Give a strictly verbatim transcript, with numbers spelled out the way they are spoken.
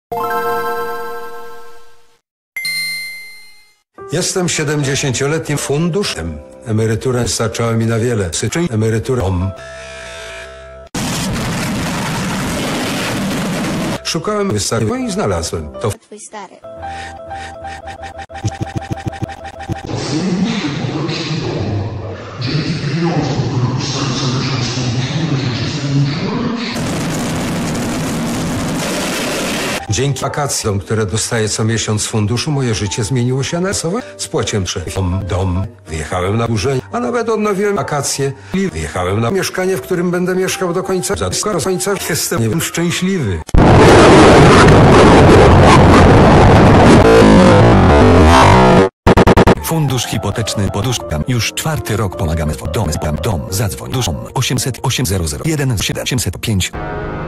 Jestem siedemdziesięcioletnim funduszem. Emerytura starczała mi na wiele. Syczy emeryturą. Szukałem wystarczy i znalazłem to. Twój stary. Dzięki wakacjom, które dostaję co miesiąc z funduszu, moje życie zmieniło się na sowe. Spłaciłem trzecią dom, wyjechałem na górze, a nawet odnowiłem wakacje i wyjechałem na mieszkanie, w którym będę mieszkał do końca. Za skoro końca jestem nie wiem, szczęśliwy. Fundusz hipoteczny Poduszka. Już czwarty rok pomagamy w dom. Dom. Zadzwoń. Duszą osiemset osiem zero zero jeden siedem siedem zero pięć.